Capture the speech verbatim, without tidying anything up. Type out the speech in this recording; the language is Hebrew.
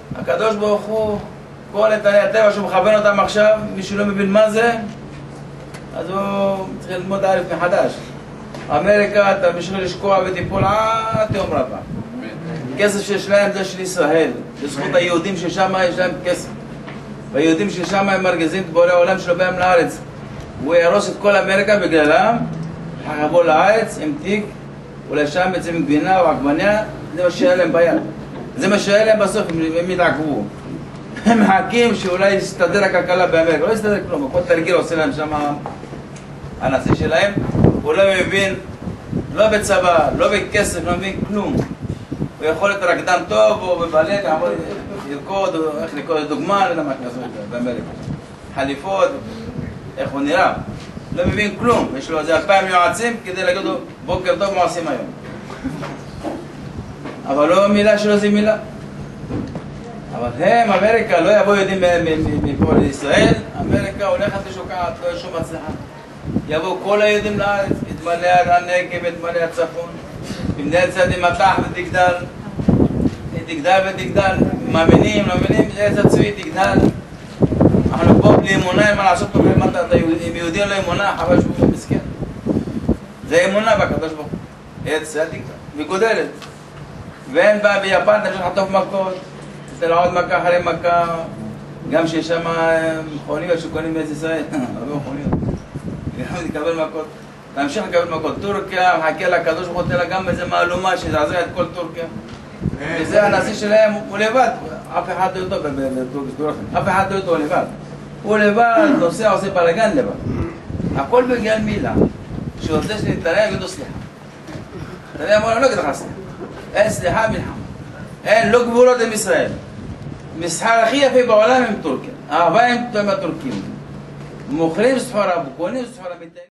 הקדוש ברוך הוא, כל איתני הטבע שהוא מכוון אותם עכשיו, מי שלא מבין מה זה, אז הוא צריך ללמוד א' מחדש. אמריקה, אתה בשביל לשקוע ותיפול עד תהום רבה. כסף שיש להם זה של ישראל, בזכות היהודים ששם יש להם כסף. והיהודים ששם הם מרגזים את בורא העולם שלו בהם לארץ. הוא ירוס את כל אמריקה בגללם, יבוא לארץ עם תיק, אולי שם בעצם עם גבינה או עגבניה, זה מה שהיה להם ביד. זה מה שהיה להם בסוף, הם יתעכבו. הם מחכים שאולי יסתדר הכלכלה באמריקה, לא יסתדר כלום, כל תרגיל עושה להם שם הנשיא שלהם, הוא לא מבין, לא בצבא, לא בכסף, לא מבין כלום. הוא יכול להיות רקדן טוב, או בבלט, לרקוד, או איך לקרוא דוגמה, לא יודע מה לעשות באמריקה. חליפות, איך הוא נראה. לא מבין כלום, יש לו איזה אלפיים יועצים כדי להגיד לו בוקר טוב מה עושים היום. אבל לא מילה שלו זה מילה. אבל הם, אמריקה, לא יבואו יהודים מפה לישראל, אמריקה הולכת ושוקעת, לא יש שום הצלחה. יבואו כל היהודים לארץ, יתמלא הנגב, יתמלא הצפון, במדינת ישראל תימתח ותגדל, תגדל ותגדל, מאמינים, לא מאמינים, זה הצבאי תגדל. אנחנו פה בלי אמונה, אין מה לעשות פה למטה, אם יהודי אין לו אמונה, חבל שהוא מסכן. זה אמונה בקדוש ברוך הוא. ארץ ישראל תגדל, וגודלת. ואין בה ביפן, תמשיך לחטוף מכות, תתן לה עוד מכה אחרי מכה, גם שיש שם מכוניות שקונים בארץ ישראל, הרבה מכוניות. גם תקבל מכות, תמשיך לקבל מכות. טורקיה, מחכה לקדוש ברוך הוא, תן לה גם איזה מהלומה שיזעזע את כל טורקיה. וזה הנשיא שלהם, הוא לבד, אף אחד לא איתו בטורקיה, אף אחד לא איתו לבד. הוא לבד, נוסע, עושה בלגן לבד. הכל בגלל מילה, שהוא רוצה שנתניה יגידו סליחה. נתניה אמרו, אני לא אגיד לך סליחה. אין סליחה מלחמה. אין, לא גבולות עם ישראל. מסחר הכי יפה בעולם עם טורקיה. אהבה עם הטורקים. מוכרים סחורה, קונים סחורה.